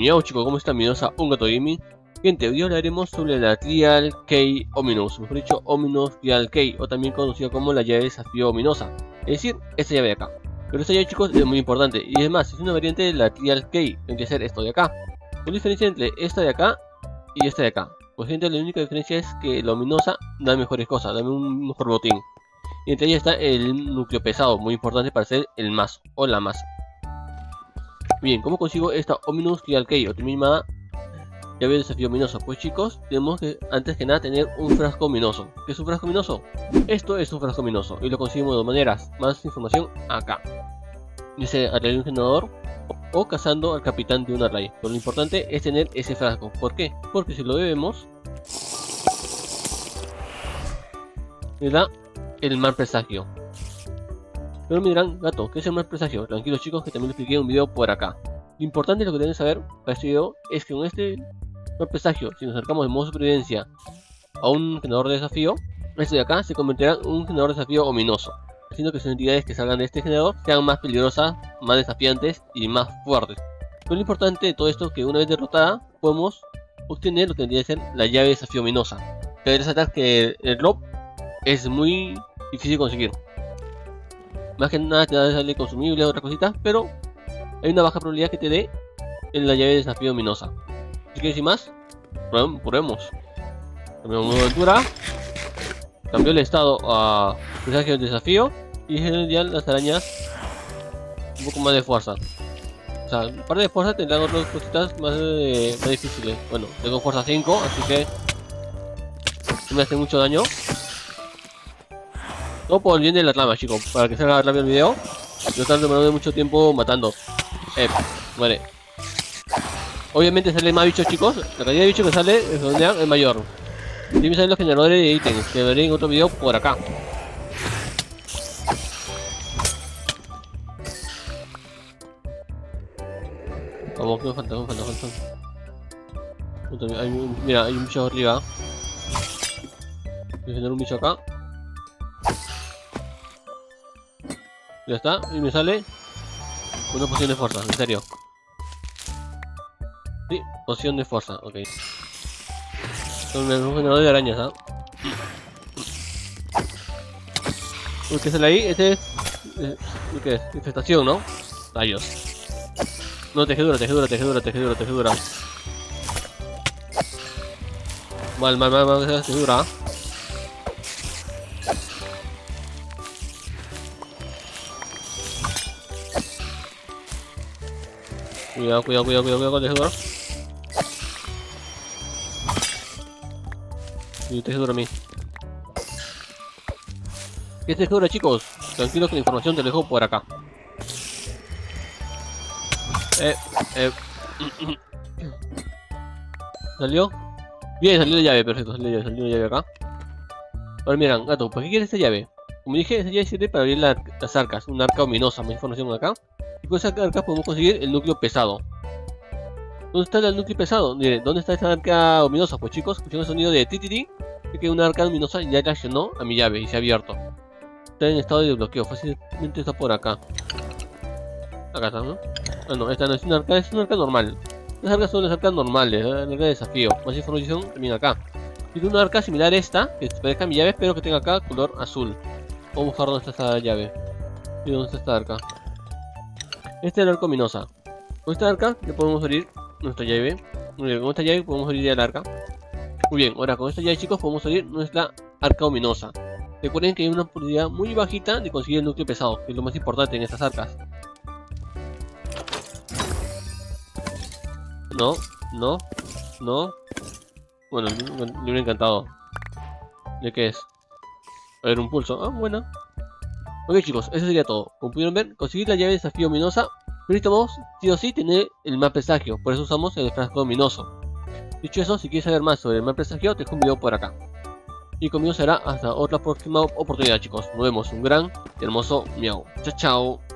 Miau chicos, ¿cómo están? Bienvenidos a Un Gato Gaming. Gente, hoy hablaremos sobre la Trial Key Ominous, mejor dicho, Ominous Trial Key, o también conocida como la llave de desafío ominosa, es decir, esta llave de acá. Pero esta llave chicos es muy importante, y es más, es una variante de la Trial Key, tiene que ser esto de acá. ¿Cuál es la diferencia entre esta de acá y esta de acá? Pues gente, la única diferencia es que la ominosa da mejores cosas, da un mejor botín. Y entre ellas está el núcleo pesado, muy importante para hacer el mazo, o la masa. Bien, ¿cómo consigo esta Ominous Trial Key, o también llamada llave de desafío ominoso? Pues chicos, tenemos que antes que nada tener un frasco ominoso. ¿Qué es un frasco ominoso? Esto es un frasco ominoso y lo conseguimos de dos maneras. Más información acá. Dice a través de un generador o cazando al capitán de una raid. Pero lo importante es tener ese frasco. ¿Por qué? Porque si lo bebemos le da el mal presagio. Pero me dirán, gato, ¿qué es el mal presagio? Tranquilos chicos, que también lo expliqué en un video por acá. Lo importante, lo que deben saber para este video, es que con este mal presagio, si nos acercamos en modo supervivencia a un generador de desafío, este de acá se convertirá en un generador de desafío ominoso, haciendo que sus entidades que salgan de este generador sean más peligrosas, más desafiantes y más fuertes. Pero lo importante de todo esto es que una vez derrotada, podemos obtener lo que tendría que ser la llave de desafío ominosa. Cabe resaltar que el drop es muy difícil de conseguir. Más que nada te da de sale consumible, otras cositas, pero hay una baja probabilidad que te dé en la llave de desafío ominosa. Así que sin más, probemos. Cambiamos modo aventura. Cambió el estado a presagio de desafío. Y ya las arañas un poco más de fuerza. O sea, aparte de fuerza tendrán otras cositas más difíciles. Bueno, tengo fuerza 5, así que no me hace mucho daño. Todo por el bien de la trama, chicos, para que salga rápido el video. No estar demorando mucho tiempo matando. Muere. Obviamente sale más bichos, chicos. La cantidad de bichos que sale es mayor. Y me salen los generadores de ítems, que veré en otro video por acá. Vamos, que me falta. Mira, hay un bicho arriba. Voy a generar un bicho acá. Ya está, y me sale una poción de fuerza, en serio. Sí, poción de fuerza, ok. Son un generador de arañas, ¿ah? Uy, ¿qué sale ahí? Este es... ¿qué es? Infestación, ¿no? Rayos. No, tejedura. Mal, tejedura. Cuidado con tejedura. Y tejedura a mí. ¿Qué tejedura, chicos? Tranquilos que la información te la dejo por acá. ¿Salió? Bien, salió la llave, perfecto, salió la llave acá. Ahora miran, gato, ¿para qué quieres esta llave? Como dije, esta llave sirve para abrir las arcas, una arca ominosa, más información acá. Y con esa arca podemos conseguir el núcleo pesado. ¿Dónde está el núcleo pesado? Mire, ¿dónde está esta arca ominosa? Pues chicos, escuché el sonido de tititi. Sé que una arca ominosa ya reaccionó a mi llave y se ha abierto. Está en estado de bloqueo, fácilmente está por acá. Acá está, ¿no? Ah, no, esta no es una arca normal. Las arcas son las arcas normales, la arca de desafío. Más información también acá. Tiene una arca similar a esta, que se parezca a mi llave, pero que tenga acá color azul. Vamos a buscar dónde está esta llave. ¿Y dónde está esta arca? Esta es la arca ominosa. Con esta arca le podemos abrir nuestra llave. Muy bien, con esta llave podemos abrir ya el arca. Muy bien, ahora con esta llave, chicos, podemos abrir nuestra arca ominosa. Recuerden que hay una probabilidad muy bajita de conseguir el núcleo pesado, que es lo más importante en estas arcas. No. Bueno, libro encantado. ¿De qué es? A ver, un pulso. Ah, bueno. Ok chicos, eso sería todo. Como pudieron ver, conseguir la llave de desafío ominosa, pero necesitamos sí o sí tener el mal presagio, por eso usamos el frasco ominoso. Dicho eso, si quieres saber más sobre el mal presagio, te dejo un video por acá. Y conmigo será hasta otra próxima oportunidad, chicos. Nos vemos, un gran y hermoso miau. Chao, chao.